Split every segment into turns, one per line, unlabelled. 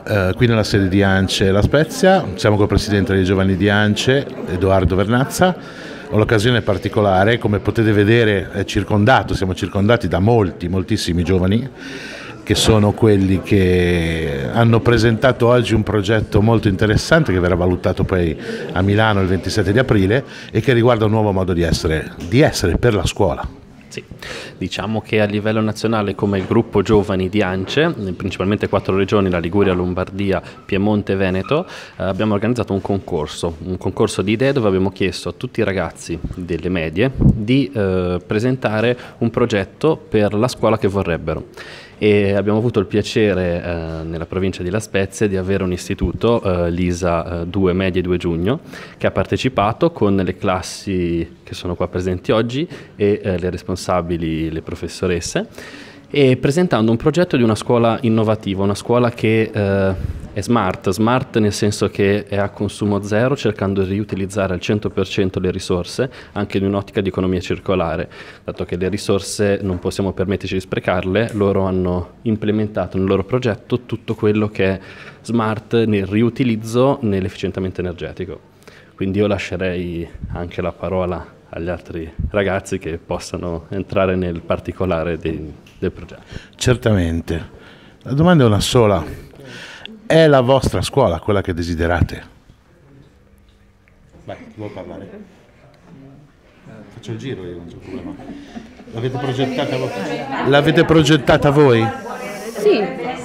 qui nella sede di ANCE La Spezia. Siamo col presidente dei giovani di ANCE, Edoardo Vernazza. Ho l'occasione particolare, come potete vedere siamo circondati da moltissimi giovani, che sono quelli che hanno presentato oggi un progetto molto interessante che verrà valutato poi a Milano il 27 di aprile e che riguarda un nuovo modo di essere per la scuola.
Sì, diciamo che a livello nazionale, come il gruppo giovani di ANCE, principalmente 4 regioni, la Liguria, Lombardia, Piemonte e Veneto, abbiamo organizzato un concorso di idee dove abbiamo chiesto a tutti i ragazzi delle medie di presentare un progetto per la scuola che vorrebbero. E abbiamo avuto il piacere nella provincia di La Spezia di avere un istituto, l'ISA 2 Medie 2 Giugno, che ha partecipato con le classi che sono qua presenti oggi e le responsabili, le professoresse, e presentando un progetto di una scuola innovativa, una scuola che è smart nel senso che è a consumo zero, cercando di riutilizzare al 100% le risorse, anche in un'ottica di economia circolare. Dato che le risorse non possiamo permetterci di sprecarle, loro hanno implementato nel loro progetto tutto quello che è smart nel riutilizzo, nell'efficientamento energetico. Quindi io lascerei anche la parola agli altri ragazzi che possano entrare nel particolare del progetto.
Certamente. La domanda è una sola. È la vostra scuola quella che desiderate? Vai, chi vuoi parlare? Faccio il giro io, non c'è problema. L'avete progettata voi?
Sì.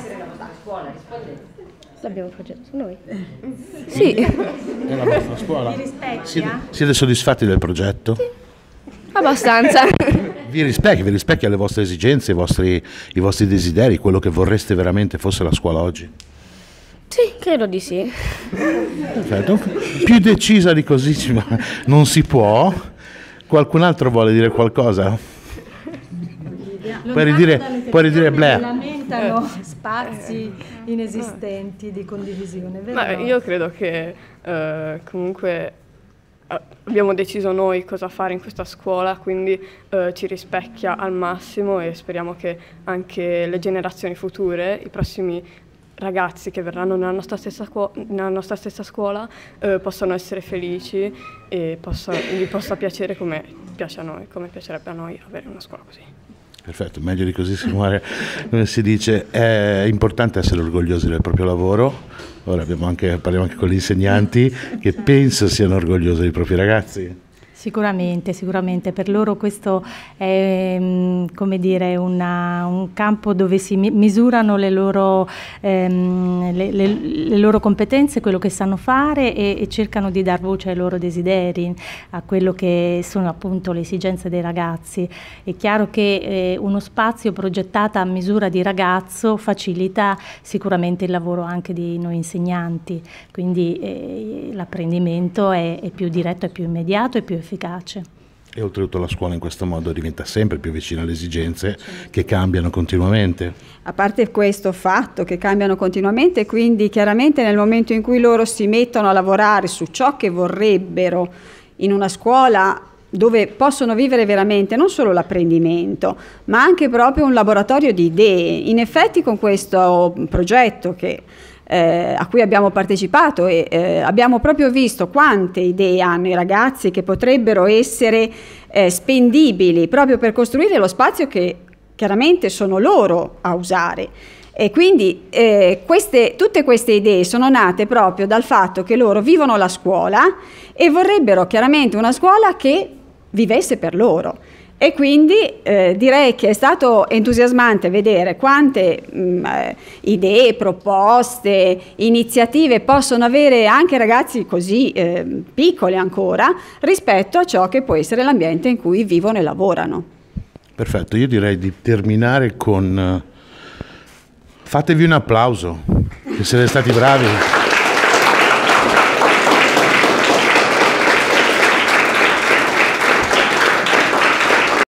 L'abbiamo progettato noi. Sì.
È la vostra scuola? Siete soddisfatti del progetto?
Sì. Abbastanza.
Vi rispecchia le vostre esigenze, i vostri desideri, quello che vorreste veramente fosse la scuola oggi?
Sì, credo di sì.
Perfetto. Più decisa di così non si può. Qualcun altro vuole dire qualcosa? Puoi ridire Blair.
Lamentano spazi inesistenti di condivisione, vero?
Ma io credo che comunque abbiamo deciso noi cosa fare in questa scuola, quindi ci rispecchia al massimo e speriamo che anche le generazioni future, i prossimi ragazzi che verranno nella nostra stessa scuola possano essere felici e gli possa piacere come piace a noi, come piacerebbe a noi avere una scuola così.
Perfetto, meglio di così si muore. Come si dice, è importante essere orgogliosi del proprio lavoro. Ora parliamo anche con gli insegnanti che penso siano orgogliosi dei propri ragazzi.
Sicuramente, per loro questo è come dire, un campo dove si misurano le loro competenze, quello che sanno fare e cercano di dar voce ai loro desideri, a quello che sono appunto le esigenze dei ragazzi. È chiaro che uno spazio progettato a misura di ragazzo facilita sicuramente il lavoro anche di noi insegnanti, quindi l'apprendimento è più diretto, è più immediato e più efficace.
E oltretutto la scuola in questo modo diventa sempre più vicina alle esigenze che cambiano continuamente.
A parte questo fatto che cambiano continuamente, quindi chiaramente nel momento in cui loro si mettono a lavorare su ciò che vorrebbero in una scuola dove possono vivere veramente non solo l'apprendimento, ma anche proprio un laboratorio di idee. In effetti con questo progetto a cui abbiamo partecipato e abbiamo proprio visto quante idee hanno i ragazzi che potrebbero essere spendibili proprio per costruire lo spazio che chiaramente sono loro a usare. E quindi tutte queste idee sono nate proprio dal fatto che loro vivono la scuola e vorrebbero chiaramente una scuola che vivesse per loro. E quindi direi che è stato entusiasmante vedere quante idee, proposte, iniziative possono avere anche ragazzi così piccoli ancora rispetto a ciò che può essere l'ambiente in cui vivono e lavorano.
Perfetto, io direi di terminare con... fatevi un applauso, che siete stati bravi.